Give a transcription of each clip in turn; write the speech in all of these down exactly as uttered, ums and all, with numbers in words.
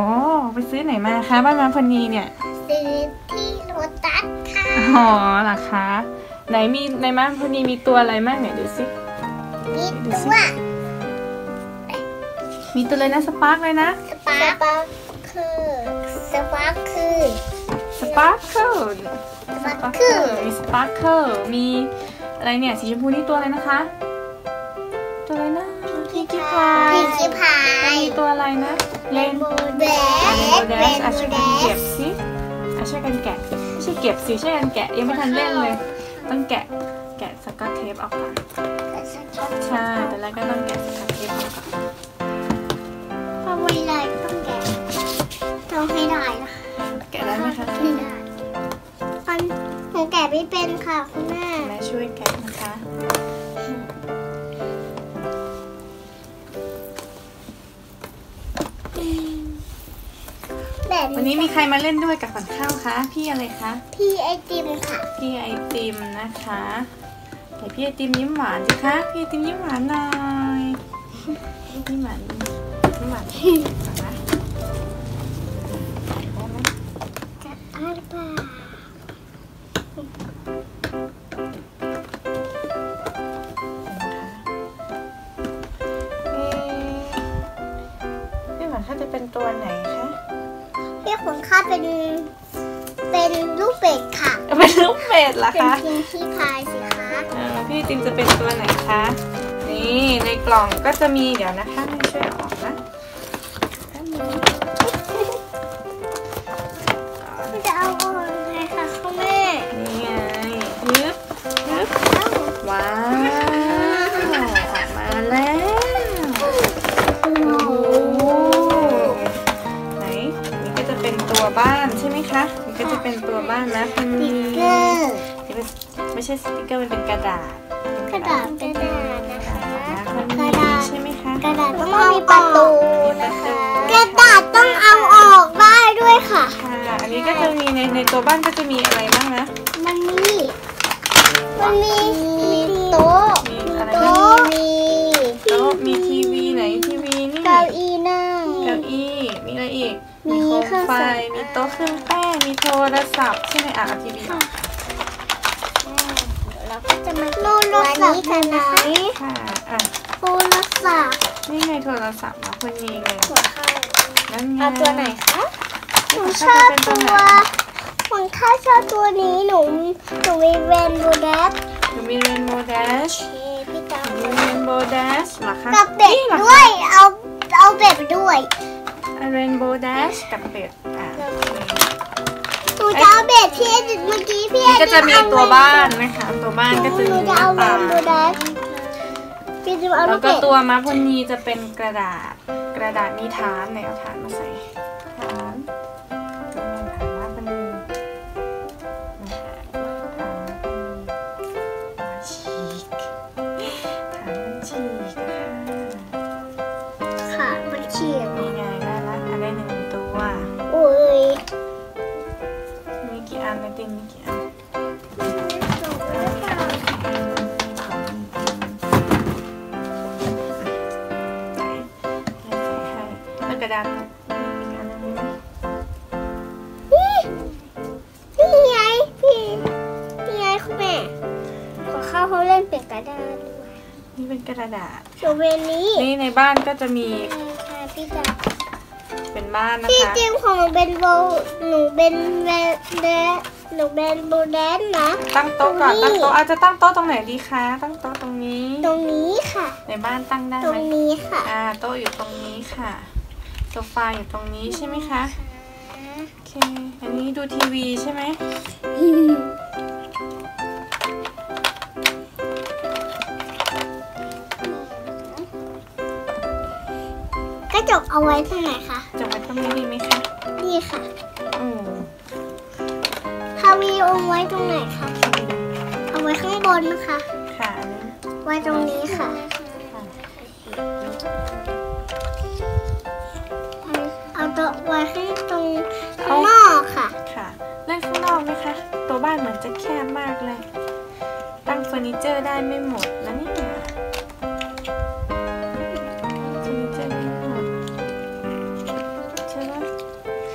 ไปซื้อไหนมาคะบ้านมาพนีเนี่ยซื้อที่โลตัสค่ะอ๋อเหรอคะไหนมีในมาพนีมีตัวอะไรบ้างไหนดูสิมีตัวมีตัวเลยนะสปาร์กเลยนะสปาร์กคือสปาร์กคือสปาร์เคิลสปาร์กคือมีสปาร์เคิลมีอะไรเนี่ยสีชมพูนี่ตัวอะไรนะคะตัวอะไรนะพิงกี้พายพิงกี้พายมีตัวอะไรนะเรนโบว์แดชเรนโบว์แดชอ่ะช่วยกันเก็บสิอ่ะช่วยกันแกะไม่ใช่เก็บสิช่วยกันแกะยังไม่ทันเล่นเลยต้องแกะแกะสกอตเทปออกก่อนใช่แต่แล้วก็ต้องแกะสกอตเทปออกก่อนพอวันไรต้องแกะต้องให้ได้นะแกะได้ไหมคะไม่ได้อันหนูแกะไม่เป็นค่ะคุณแม่แม่ช่วยแกะนะคะวันนี้มีใครมาเล่นด้วยกับขวัญข้าวคะพี่อะไรคะพี่ไอติมค่ะพี่ไอติมนะคะแต่พี่ไอติมยิ้มหวานสิคะพี่ไอติมยิ้มหวานหน่อยยิ้มหวานยิ้มหวานนะจะอ่านป่ะพี่ขวัญข้าวจะเป็นตัวไหนคะพี่ขวัญข้าวเป็นเป็นลูกเป็ดค่ะเป็นลูกเป็ดเหรอคะเป็นพิงกี้พายสิคะพี่ติมจะเป็นตัวไหนคะนี่ในกล่องก็จะมีเดี๋ยวนะคะให้ช่วยออกนะจะเอาออกไงคะคุณแม่นี่ไงยึบยึบว้าวออกมาแล้วโอ้โหไหนนี่ก็จะเป็นตัวบ้านใช่ไหมคะนี่ก็จะเป็นตัวบ้านนะเป็นสติ๊กเกอร์ไม่ใช่สติ๊กเกอร์มันเป็นกระดาษกระดาษกระดาษนะคะกระดาษใช่ไหมคะกระดาษต้องเอาประตูนะคะกระดาษต้องเอาออกได้ด้วยค่ะค่ะอันนี้ก็จะมีในในตัวบ้านก็จะมีอะไรบ้างนะมันมีมันมีมีโต๊ะมีอะไรโต๊ะมีโต๊ะมีทีวีไหนทีวีนี่เก้าอี้นั่งเก้าอี้มีอะไรอีกมีโคมไฟมีโต๊ะเครื่องแป้งมีโทรศัพท์ใช่ไหมอ่ะทีวีเราก็จะมาโทรศัพท์กันนะคะค่ะอ่ะโทรศัพท์นี่ไงโทรศัพท์นะคุณยิงเลยนั่นไงเอาตัวไหนคะหนูชอบตัวหนูถ้าชอบตัวนี้หนูหนูมีเรนโบว์แดชหนูมีเรนโบว์แดชพี่จ๋ามีเรนโบว์แดชเหรอคะกับเป็ดด้วยเอาเอาเป็ดไปด้วยเรนโบว์แดชกับเป็ดอ่ะหนูจะเอาเป็ดพี่เมื่อกี้พี่ก็จะมีตัวบ้านนะคะตัวบ้านก็จะมีหน้าตาแล้วก็ตัวมาพนีจะเป็นกระดาษกระดาษมีฐานไหนเอาฐานมาใส่ฐานฐานมาพนีฉีกฐานมันฉีกค่ะมันฉีกนี่ไงได้ละอันได้หนึ่งตัวโอ้ยมีกี่อันนะติงมีกี่อันกระดาษนี่ไงพี่นี่ไงคุณแม่ขอเข้าเขาเล่นเป็นกระดาษด้วยนี่เป็นกระดาษโชว์เวนี้นี่ในบ้านก็จะมีพี่จ๋าเป็นบ้านนะคะพี่จิมของหนูเป็นโบหนูเป็นแบนหนูเป็นโบแดนนะตั้งโต๊ะก่อนตั้งโต๊ะอาจจะตั้งโต๊ะตรงไหนดีคะตั้งโต๊ะตรงนี้ตรงนี้ค่ะในบ้านตั้งได้ไหมตรงนี้ค่ะอ่าโต๊ะอยู่ตรงนี้ค่ะโซฟาอยู่ตรงนี้ใช่ไหมคะโอเคอันนี้ดูทีวีใช่ไหมกระจกเอาไว้ตรงไหนคะจกไว้ตรงนี้ดีไหมคะนี่ค่ะอืมพาวีเอาไว้ตรงไหนคะเอาไว้ข้างบนนะคะค่ะไว้ตรงนี้ค่ะเอาโต๊ะไว้ให้ตรงข้างนอกค่ะค่ะเล่นข้างนอกไหมคะตัวบ้านเหมือนจะแคบมากเลยตั้งเฟอร์นิเจอร์ได้ไม่หมดนะนี่เฟอร์นิเจอร์ไม่หมดใช่ไหม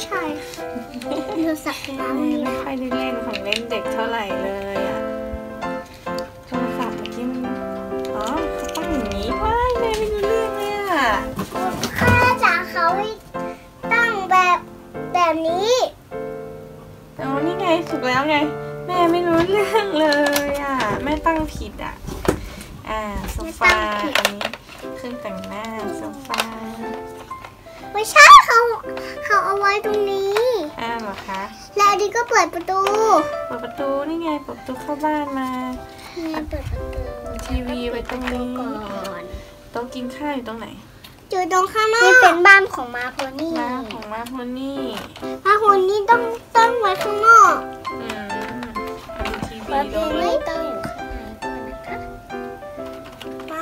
ใช่โทรศัพท์น้ำแม่นี่ไม่ค่อยได้เล่นของเล่นเด็กเท่าไหร่เลยอ่ะโทรศัพท์เมื่อกี้มันอ๋อจะตั้งอย่างนี้ว้ายแม่ไม่รู้เรื่องเลยอ่ะข้าจะเขาให้ตั้งแบบแบบนี้อ๋อนี่ไงถูกแล้วไงแม่ไม่รู้เรื่องเลยอ่ะแม่ตั้งผิดอ่ะอ่าโซฟาอันนี้เครื่องแต่งหน้าโซฟาไม่ใช่เขาเขาเอาไว้ตรงนี้อ้าวเหรอคะแล้วอันนี้ก็เปิดประตูเปิดประตูนี่ไงเปิดประตูเข้าบ้านมาแม่เปิดประตูทีวีไว้ตรงนี้ก่อนโต๊ะกินข้าวอยู่ตรงไหนอยู่ตรงข้างนอกนี่เป็นบ้านของมาโพนี่บ้านของมาโพนี่มาโพนี่ต้องต้องไว้ข้างนอกอืมมีทีวีเปิดเพด้ลงวไม่ยต้องอยู่ข้างในก่อนนะคะมา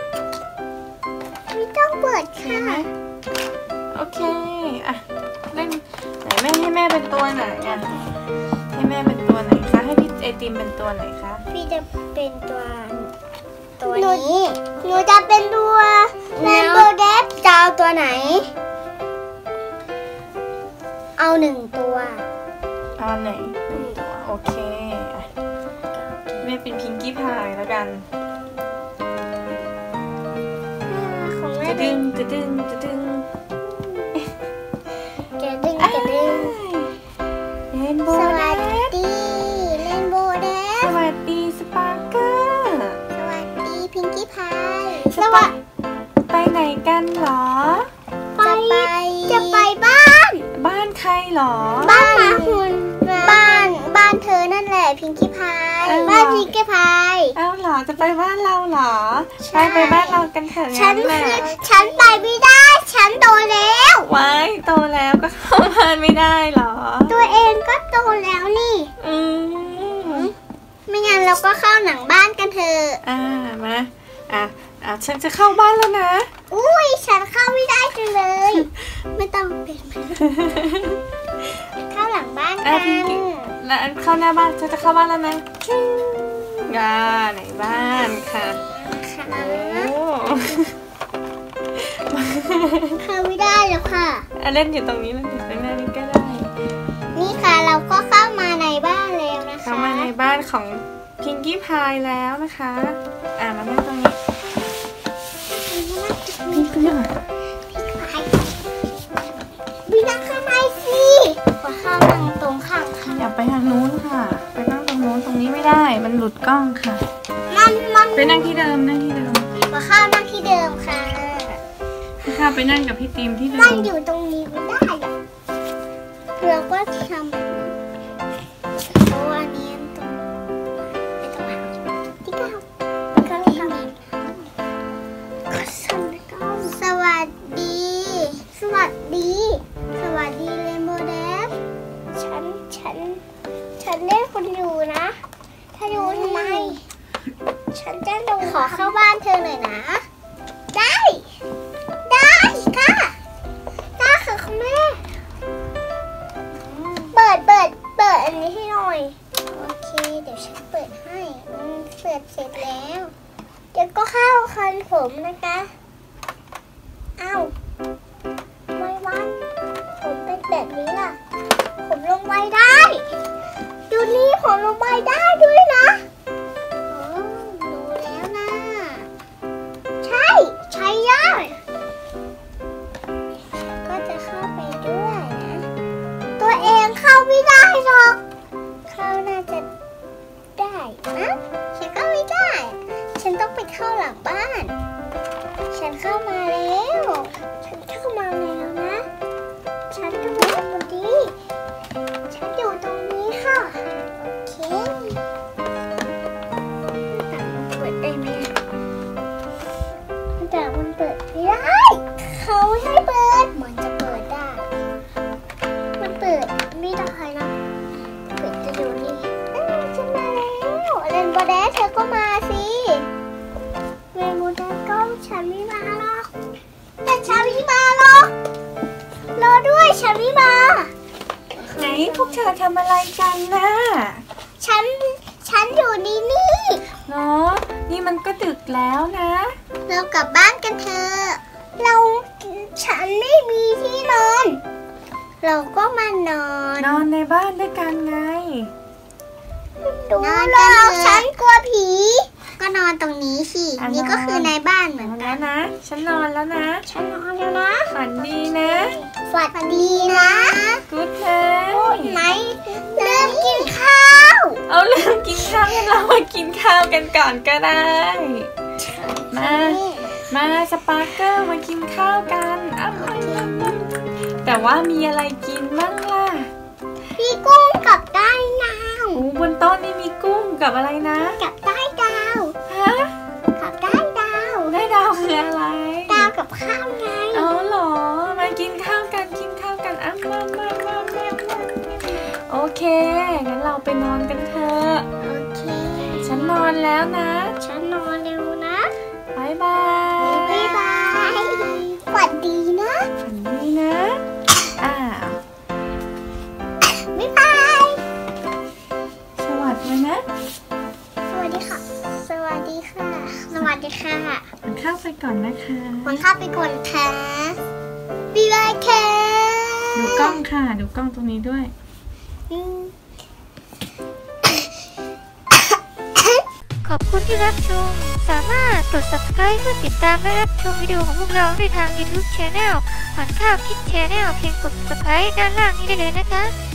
ไม่ต้องเปิดใช่ค่ะไหมโอเคอ่ะเล่นไหนแม่ให้แม่เป็นตัวไหนอ่ะให้แม่เป็นตัวไหนคะให้พี่ไอติมเป็นตัวไหนคะพี่จะเป็นตัวตัวนี้หนูจะเป็นตัวแรนโบว์เดฟจะเอาตัวไหน เอาหนึ่งตัวเอาไหนหนึ่งตัวโอเคอ่ะแม่เป็นพิงกี้พายแล้วกันของแม่จะเป็ดึนงจะดึงจะดึงกระดึงกระดึงเล่นโบสว์วัสเดฟดีเรนโบว์เดสฟวัสดีสปาร์เกอร์สวัสดีพิงกี้พายสวัสดีไปไหนกันเหรอจะไปจะไปบ้านบ้านใครเหรอบ้านมาหุ่นบ้านบ้านเธอนั่นแหละพิงกี้พายเออบ้านพิงกี้พายเอ้าเหรอจะไปบ้านเราเหรอใช่ไปไปบ้านเรากันเถอะฉันงั้นคือน่ะฉันไปไม่ได้ ฉันโตแล้วไว้โตแล้วก็เข้าบ้านไม่ได้เหรอตัวเองก็โตแล้วนี่อืมไม่งั้นเราก็เข้าหนังบ้านกันเถอะอ่ามาอ่ะอ่ะฉันจะเข้าบ้านแล้วนะอุ้ยฉันเข้าไม่ได้จังเลย ไม่ต้องเป็นเข้าหลังบ้านอ่ะกัพิงนกี้แล้วเข้าหน้าบ้านฉันจะเข้าบ้านแล้วนะชิงอ่าไหนบ้านค่ะค่ะโอ้เข้าไม่ได้แล้วค่ะอ่ะเล่นอยู่ตรงนี้เล่นอยู่ข้างหน้านี้ก็ได้นี่ค่ะเราก็เข้ามาในบ้านแล้วนะคะเข้ามาในบ้านของพิงกี้พายแล้วนะคะ อ่ะมานั่งตรงนี้พี่เพื่อนวินั่งข้างในสิขอเข้านั่งตรงข้างค่ะอยากไปทางนู้นค่ะ ไปนั่งตรงนู้นตรงนี้ไม่ได้ มันหลุดกล้องค่ะมันมันไปนั่งที่เดิมนั่งที่เดิมขอเข้านั่งที่เดิมค่ะค่ะไปนั่งกับพี่ตีมที่เดินั่งมอยู่ตรงนี้ไม่ได้อะเราก็ทำแบบนั้นเพราะว่าอันนี้ตรงไม่ต้องหาที่เก้าก็ทำก็สั่นเก้าสวัสดี สวัสดี สวัสดีเรนโบว์เดฟฉัน ฉัน ฉันเล่นคนอยู่นะ ถ้าอยู่ทำไม ฉันจะดูขอเข้าบ้านเธอหน่อยนะ ได้ ได้ค่ะ ได้ค่ะคุณแม่ เปิด เปิด เปิดอันนี้ให้หน่อย โอเค เดี๋ยวฉันเปิดให้อืมเปิดเสร็จแล้ว เดี๋ยวก็เข้าคันผมนะคะ อ้าวไม่วันผมเป็นแบบนี้ล่ะ ผมลงไว้ได้ ดูนี่ผมลงไว้ได้ด้วยนะอ๋อรู้แล้วนะ ใช่ ใช้ได้ ก็จะเข้าไปด้วยนะ ตัวเองเข้าไม่ได้หรอก เข้าน่าจะได้นะฉันก็ไม่ได้ ฉันต้องไปเข้าหลังบ้าน ฉันเข้ามาแล้ว ฉันเข้ามาแล้วนะ ฉันอยู่ตรงนี้ ฉันอยู่ตรงนี้ค่ะ โอเคแต่มันเปิดได้ไหมแต่มันเปิดไม่ได้ เขาไม่ให้เปิด มันจะเปิดได้ มันเปิดไม่ได้นะเปิดจะอยู่นี่เอ้ยฉันมาแล้วเรนโบว์แดนเธอก็มาสิเรนโบว์แดนก็ฉันไม่มาหรอกแต่ฉันไม่มาหรอกรอด้วยฉันไม่มาไหนพวกเธอทำอะไรกันนะฉัน ฉันอยู่นี่นี่เนาะนี่มันก็ดึกแล้วนะเรากลับบ้านกันเถอะ เรา ฉันไม่มีที่นอนเราก็มานอนนอนในบ้านด้วยกันไงดูแล้วฉันกลัวผีก็นอนตรงนี้สินี่ก็คือในบ้านเหมือนนอนกัแล้นวนะฉันนอนแล้วนะฉันนอนแล้วนะฝันดีนะฝันดีนะกู๊ดไนไหนเริ่มกินข้าวเอาเรื่องกินข้าวให้เรามากินข้าวกันก่อนก็ได้ มา มาสปาร์เกอร์มากินข้าวกันอ้าวแต่ว่ามีอะไรกินบ้างล่ะพี่กุ้งกับได้ดาวโอ้บนโต๊ะนี่มีกุ้งกับอะไรนะกับได้ดาวฮะกับได้ดาวได้ดาวคืออะไรดาวกับข้าวไงเอาเหรอมากินข้าวกันกินข้าวกันอ่ะมามามามามาโอเคงั้นเราไปนอนกันเถอะโอเคฉันนอนแล้วนะฉันนอนเร็วนะบายบายบ๊ายบายฝันดีนะฝันดีนะอ้าวบ๊ายบายสวัสดีนะสวัสดีค่ะ สวัสดีค่ะ สวัสดีค่ะกินข้าวไปก่อนนะคะคนข้าไปก่อนค่ะบ๊ายบายค่ะดูกล้องค่ะดูกล้องตรงนี้ด้วยอืมขอบคุณที่รับชม สามารถกด ซับสไครบ์ เพื่อติดตามและรับชมวิดีโอของพวกเราได้ทาง ยูทูบ Channel ขวัญข้าวคิด Channel เพียงกด ซับสไครบ์ ด้านล่างนี้ได้เลยนะคะ